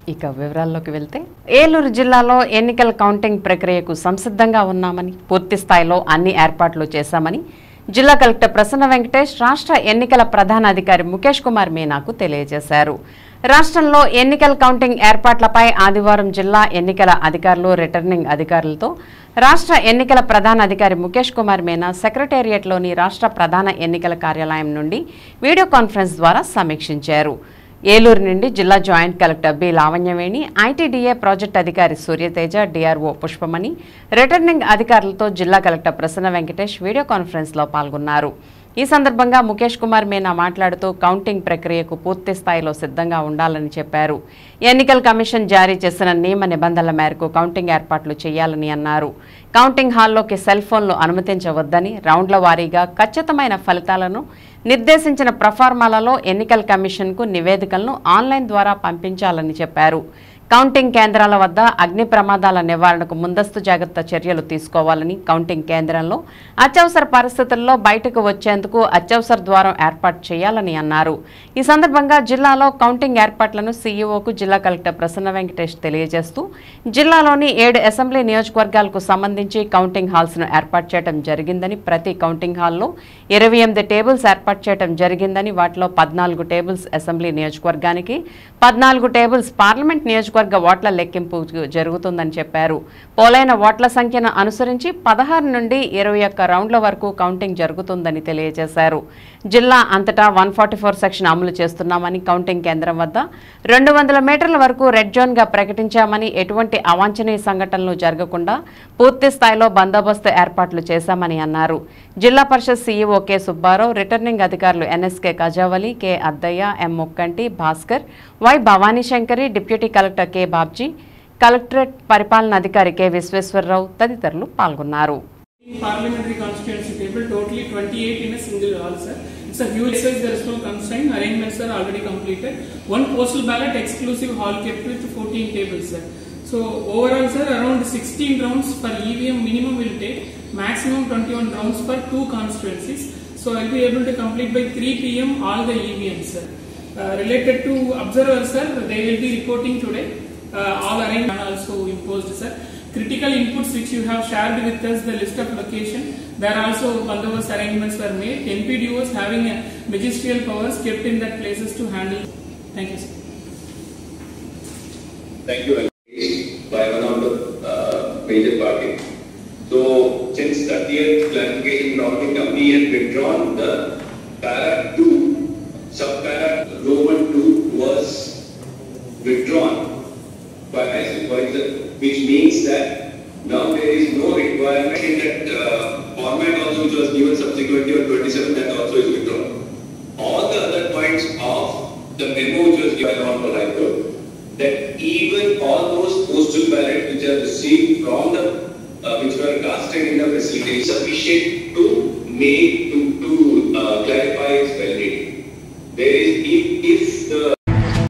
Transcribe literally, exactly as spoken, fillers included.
ఇక వివరాల్లోకి వెళ్తే ఏలూరు జిల్లాలో ఎన్నికల కౌంటింగ్ ప్రక్రియకు సంసిద్ధంగా ఉన్నామని పూర్తి స్థాయిలో అన్ని ఏర్పాట్లు చేశామని జిల్లా కలెక్టర్ ప్రసన్న వెంకటేష్ రాష్ట్ర ఎన్నికల ప్రధాన అధికారి ముఖేష్ కుమార్ మీనాకు తెలియజేశారు. రాష్ట్రంలో ఎన్నికల కౌంటింగ్ ఏర్పాట్లపై ఆదివారం జిల్లా ఎన్నికల అధికారులు రిటర్నింగ్ అధికారులతో రాష్ట్ర ఎన్నికల ప్రధాన అధికారి ముఖేష్ కుమార్ మీనా సెక్రటేరియట్లోని రాష్ట్ర ప్రధాన ఎన్నికల కార్యాలయం నుండి వీడియో కాన్ఫరెన్స్ ద్వారా సమీక్షించారు. ఏలూరు నుండి జిల్లా joint collector B Lavanyaveni, ITDA project అధికారి సూర్యతేజ, డిఆర్ఓ పుష్పమణి, రిటర్నింగ్ అధికారులతో జిల్లా కలెక్టర్ ప్రసన్న వెంకటేష్ వీడియో కాన్ఫరెన్స్లో పాల్గొన్నారు. ఈ సందర్భంగా ముఖేష్ కుమార్ మీనా మాట్లాడుతూ కౌంటింగ్ ప్రక్రియకు పూర్తి స్థాయిలో సిద్ధంగా ఉండాలని చెప్పారు. ఎన్నికల కమిషన్ జారీ చేసిన నియమ నిబంధనల మేరకు కౌంటింగ్ ఏర్పాట్లు చేయాలని అన్నారు. కౌంటింగ్ హాల్లోకి సెల్ ఫోన్లు అనుమతించవద్దని, రౌండ్ల వారీగా ఖచ్చితమైన ఫలితాలను నిర్దేశించిన ప్రఫార్మాలలో ఎన్నికల కమిషన్కు నివేదికలను ఆన్లైన్ ద్వారా పంపించాలని చెప్పారు. కౌంటింగ్ కేంద్రాల వద్ద అగ్ని ప్రమాదాల నివారణకు ముందస్తు జాగ్రత్త చర్యలు తీసుకోవాలని, కౌంటింగ్ కేంద్రంలో అత్యవసర పరిస్థితుల్లో బయటకు వచ్చేందుకు అత్యవసర ద్వారం ఏర్పాటు చేయాలని అన్నారు. ఈ సందర్భంగా జిల్లాలో కౌంటింగ్ ఏర్పాట్లను సీఈఓకు జిల్లా కలెక్టర్ ప్రసన్న వెంకటేష్ తెలియజేస్తూ జిల్లాలోని ఏడు అసెంబ్లీ నియోజకవర్గాలకు సంబంధించి కౌంటింగ్ హాల్స్ను ఏర్పాటు చేయడం జరిగిందని, ప్రతి కౌంటింగ్ హాల్లో ఇరవై ఎనిమిది టేబుల్స్ ఏర్పాటు చేయడం జరిగిందని, వాటిలో పద్నాలుగు టేబుల్స్ అసెంబ్లీ నియోజకవర్గానికి, పద్నాలుగు టేబుల్స్ పార్లమెంట్ నియోజకవర్గ ఓట్ల లెక్కింపు జరుగుతుందని చెప్పారు. పోలైన ఓట్ల సంఖ్యను అనుసరించి పదహారు నుండి ఇరవై ఒక్క రౌండ్ల వరకు కౌంటింగ్ జరుగుతుందని తెలియజేశారు. జిల్లా అంతటా వన్ ఫార్టీ ఫోర్ సెక్షన్ అమలు చేస్తున్నామని, కౌంటింగ్ కేంద్రం వద్ద రెండు వందల మీటర్ల వరకు రెడ్ జోన్ గా ప్రకటించామని, ఎటువంటి అవాంఛనీయ సంఘటనలు జరగకుండా పూర్తి స్థాయిలో బందోబస్తు ఏర్పాట్లు చేశామని అన్నారు. జిల్లా పరిషత్ సీఈఓ కె సుబ్బారావు, రిటర్నింగ్ అధికారులు NSK Kajavali, K Addayya, M Mukkanti, Bhaskar, Y Bhavanishankari, deputy collector K Babji, collectorate పరిపాలనాధికారి కె విశ్వేశ్వరరావు తదితరులు పాల్గొన్నారు. Parliamentary constituency table totally twenty-eight in a single hall, sir. It's a huge size. There is no constraint. Arrangements are already completed. One postal ballot exclusive hall kept with fourteen tables, sir. So overall, sir, around sixteen rounds per E V M minimum will take. Maximum twenty-one rounds per two constituencies. So I'll be able to complete by three P M all the E V Ms, sir. Uh, related to observers, sir, they will be reporting today. Uh, all arrangements are also imposed, sir. Critical inputs which you have shared with us, the list of location, there also bandobast arrangements were made. N P D Os having a magisterial powers kept in that places to handle. Thank you, sir. Thank you. By one of the uh, major parties. So since thirtieth clarification from the company has withdrawn the para two, sub-para Roman two was withdrawn by my supervisor, which means that now there is no requirement in that uh, format also which was given subsequently on twenty-seven, that also is withdrawn. All the other points of the memo which was given on the High Court, that even all those postal ballots which are received from the uh, which were casted in the facility is sufficient to make to, to uh, clarify its validity. There is if, if the